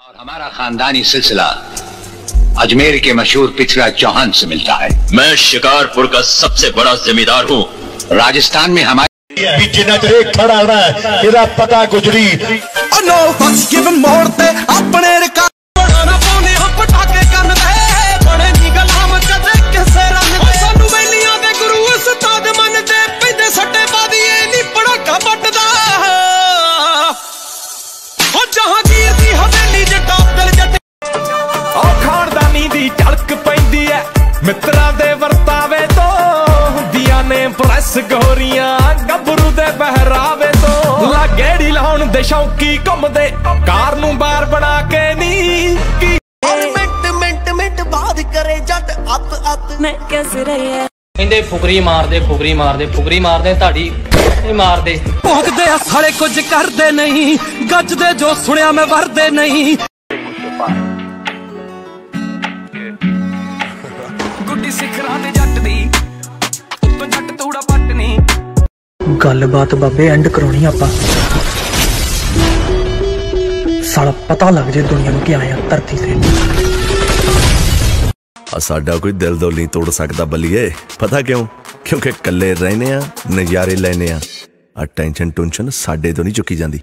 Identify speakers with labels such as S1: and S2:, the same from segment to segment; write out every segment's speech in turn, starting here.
S1: और हमारा खानदानी सिलसिला अजमेर के मशहूर पृथ्वीराज चौहान से मिलता है।
S2: मैं शिकारपुर का सबसे बड़ा जमींदार हूँ।
S1: राजस्थान में हमारे
S3: खड़ा है पता गुजरी
S4: मित्रा दे वर्तावे तो हुंदियां ने प्रेस गोरियां गबरू दे बहरावे तो लागेड़ी लाउण दे शौकी घुमदे कार नूं बार बना के नी मिंट बाद करे जट अत मैं कैसे रहे
S5: कहंदे फुकरी मारदे ताड़ी मारदे
S4: भोगदे साले कुछ करदे नहीं गजदे जो सुनिया मैं वरदे नहीं
S6: गलबात बाबे एंड करानी आपां साला पता लग जाए दुनिया में क्या आया धरती से।
S7: साडा कोई दिल दो नहीं तोड़ सकता बलिए, पता क्यों? क्योंकि कल्ले रहने आ नजारे लेने आ टेंशन टुंशन साडे तो नहीं चुकी जाती।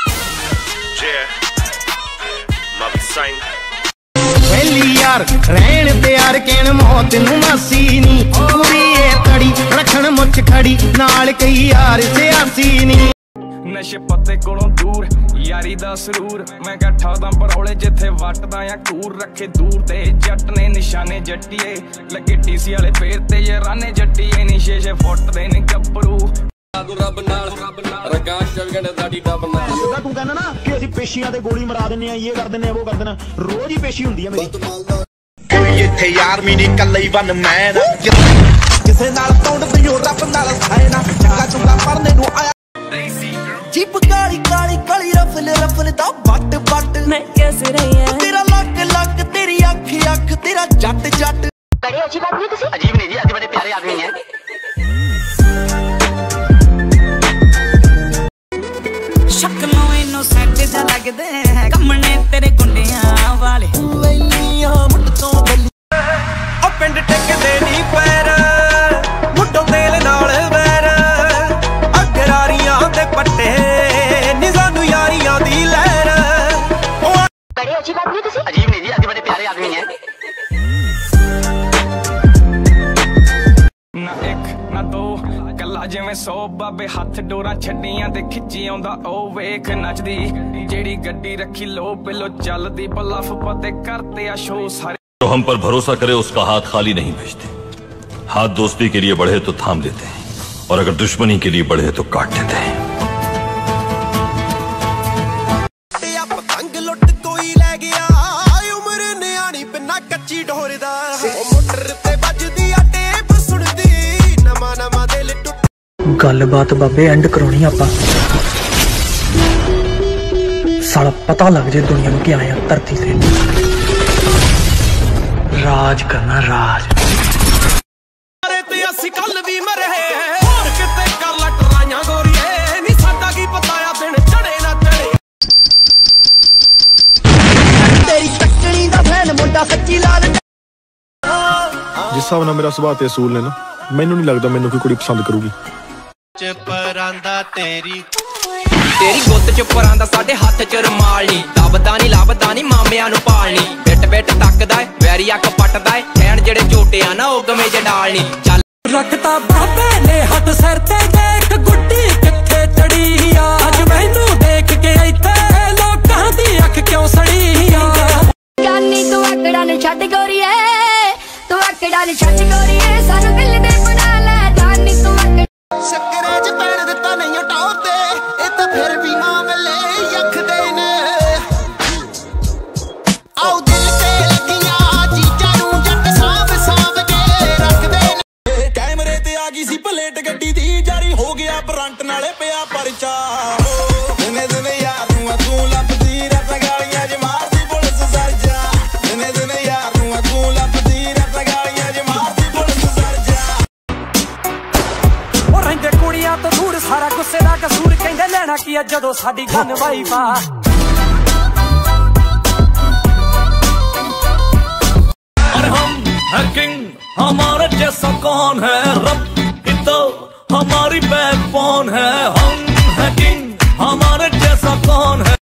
S3: यार रहन ते यार कहण मौत नूं मासी नी पूरी ए तड़ी रखण मुछ खड़ी नाल कई यार सियासी नी
S4: नशे पत्ते कोलों दूर यारी दा सरूर मैं कट्ठा दा परौले जिथे वटदा या कूर रखे दूर ते जट ने निशाने जट्टीए लगे टीसी वाले पैर ते ये राने जट्टीए नी शेशे फुट दे ने गब्बरू रब नाल रकाश चलगण दाड़ी डब नाल तू कहना ना कि ਅਸੀਂ ਪੇਸ਼ੀਆਂ ਤੇ ਗੋਲੀ ਮਰਾ ਦਿੰਨੇ ਆ ਇਹ ਕਰ ਦਿੰਨੇ ਆ ਉਹ ਕਰ ਦੇਣਾ ਰੋਜ਼ ਹੀ ਪੇਸ਼ੀ ਹੁੰਦੀ ਆ ਮੇਰੀ
S3: ਇੱਥੇ ਯਾਰ ਮੀ ਨਹੀਂ ਕੱਲੇ ਹੀ ਵਨ ਮੈਂ ਕਿਸੇ ਨਾਲ ਤੋੜਦੀ ਓ ਰੱਬ ਨਾਲ ਖਾਏ ਨਾ ਚੰਗਾ ਚੰਗਾ ਪਰਨੇ ਨੂੰ ਆਇਆ ਜਿਪ ਕਾਲੀ ਕਾਲੀ ਕਾਲੀ ਰਫਲ ਦਾ ਬੱਟ
S8: मैं कैसे रही है
S3: तेरा लक तेरी अख तेरा जट
S8: बड़ी अच्छी बात नहीं तुसी
S1: अजीब नहीं जी, अति बड़े प्यारे आदमी हैं।
S8: शक्लों इनो सेट जा लगदे कमने तेरे गुंडियां वाले
S3: वैलियां मुट तो बली
S4: ओ पिंड टेकदे नी पैर मुट्टों तेल नाल वैर अगरारियां दे पट्टे नी सानू यारियां दी लहर
S8: बड़ी अच्छी बात नहीं तुसी
S1: अजीब नहीं जी, अति बड़े प्यारे आदमी हैं।
S4: ना एक ना दो कला जिवें 100 बाबे हाथ डोरा छड्डियां ते खिच्ची आउंदा ओ वेख नचदी जेड़ी गड्डी रखी लो पिलो चलदी बलफ पते करते आ शो सारे
S2: जो हम पर भरोसा करे उसका हाथ खाली नहीं भेजते। हाथ दोस्ती के लिए बढ़े तो थाम लेते हैं और अगर दुश्मनी के लिए बढ़े तो काट देते हैं।
S3: पतंग लुट कोई ले गया उम्र नियाणी पिन्ना कच्ची ढोरदा मोटर ते बजदी आ टेप सुनदी नमा नमा दिल टुट
S6: गलबात बाबे एंड करानी आपां साला पता लग जाए दुनिया में क्या आया धरती से। राज करना राज
S4: ते असि कल भी मरे और किते कर लटराइयां गोरीए नी साडा की पताया दिन चढ़े ना चढ़े
S3: तेरी टक्कनी दा फैन मुंडा सच्ची लाल
S9: जिस हिसाब नाल मेरा सुभाਅ ते असूल ने ना मैनू नहीं लगता मैनू कोई कुड़ी पसंद करूगी।
S3: परांदा तेरी
S5: गुत्त च परांदा साडे हाथ च रमाल नी दबदा नी मामियां नू पालनी बिट तकदा ऐ वैरी अख पटदा ऐ खैण जेड़े झोटे आ ना ओ गमे च डालनी चल
S4: रखता बाबे ने हाथ सिर ते देख गुड्डी किथे चढ़ी आ अज मैनू देख के इत्थे लोकां दी अख क्यों सड़ी आ
S8: जानी तू आकड़ा ने छड्ड गोरीए तू आकड़ा ने छड्ड गोरीए सानू दिल दे बना ले जानी तू
S3: शक्करे च पैर दिता नहीं टॉप ते ए तां फिर भी मामले अख दे ने आओ दिल ते लगियां चीजां नू जट सांभ के रख दे ने कैमरे ते आ गई सी प्लेट गड्डी दी जारी हो गया ब्रंट नाले पिया परचा दिने यार नू तू लभदी रत गालियां ज मारदी पुलिस सर जा दिने यार नू तू लभदी रत गालियां ज मारदी पुलिस सर जा
S4: कुड़ियां तो दूर सारा गुस्से दा कसूर कहंदे लेना की जदों साडी गन वाई पा
S10: कौन है, रब ही तो हमारी बैकबोन है। हम है किंग, हमारे जैसा कौन है।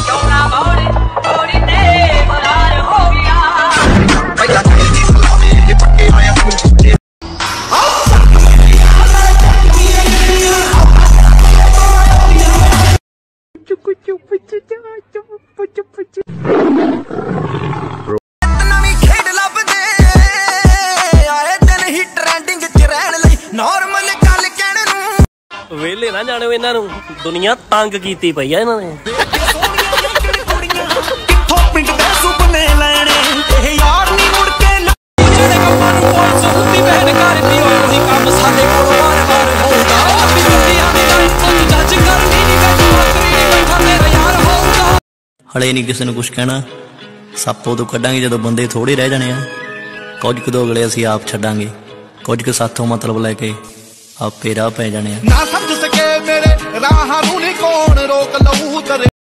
S11: वेले ना जाने इन्हां नूं, दुनिया तंग कीती पई आ इन्हां ने।
S12: हले नहीं किसी कुछ कहना, सप उदों कड्डांगे जदों बंदे थोड़े रह जाने आ। कुछ कुछ अगले असीं आप छड्डांगे, कुछ कुछ साथों मतलब लैके आपे राह पै जाने आ।
S3: ना समझ सके मेरे राह नूं नी कौन रोक लऊ करे।